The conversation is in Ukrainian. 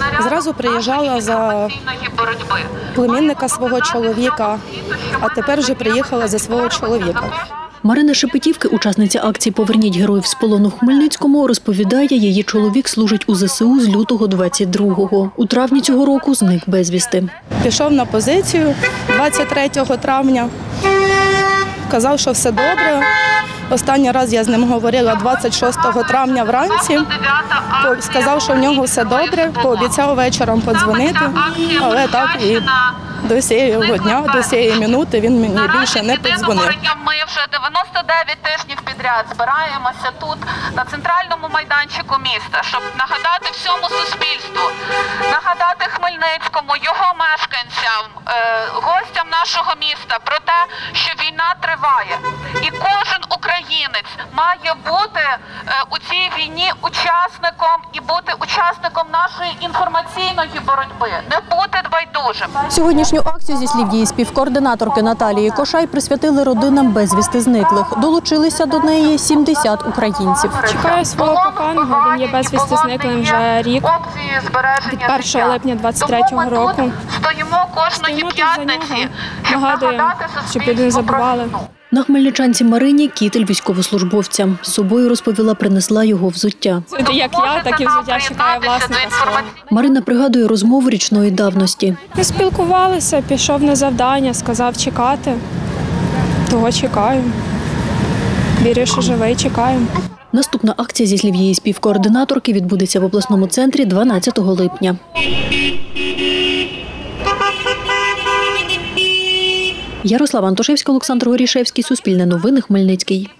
Зразу приїжджала за племінника свого чоловіка, а тепер вже приїхала за свого чоловіка. Марина Шепетівки, учасниця акції «Поверніть героїв з полону в Хмельницькому», розповідає, її чоловік служить у ЗСУ з лютого 22-го. У травні цього року зник безвісти. Пішов на позицію 23 травня, казав, що все добре. Останній раз я з ним говорила 26 травня вранці. Сказав, що в нього все добре, пообіцяв вечором подзвонити, але так і до цієї дня, до цієї минути він мені більше не подзвонив. Ми вже 99 тижнів підряд збираємося тут, на центральному майданчику міста, щоб нагадати всьому суспільству, нагадати Хмельницькому, його мешканцям, гостям нашого міста про те, що війна триває. І кожен українець має бути у цій війні учасником і бути учасником нашої інформаційної боротьби, не бути байдужим. Сьогоднішню акцію, зі слів її співкоординаторки Наталії Кошай, присвятили родинам безвісти зниклих. Долучилися до неї 70 українців. Чекаю свого коханого, він є безвісти зниклим вже рік, від 1 липня 23-го року. Стоїмо кожної п'ятниці, нагадуємо, щоб люди не забували. На хмельничанці Марині кітель військовослужбовця. З собою, розповіла, принесла його взуття. Як я, так і взуття чекає власника свого. Марина пригадує розмову річної давності. Ми спілкувалися, пішов на завдання, сказав чекати. Того чекаю. Вірю, що живий, чекаю. Наступна акція, зі слів її співкоординаторки, відбудеться в обласному центрі 12 липня. Ярослава Антошевська, Олександр Горішевський, Суспільне новини, Хмельницький.